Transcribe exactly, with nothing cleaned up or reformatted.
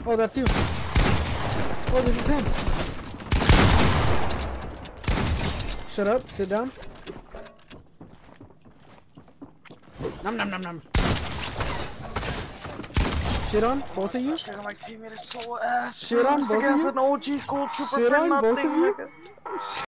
Oh, that's you. Oh, this is him. Shut up. Sit down. Nom nom nom nom. Shit on both of you. My teammate is so ass. Shit on both of you. An O G gold trooper Shit for on both of nothing. you.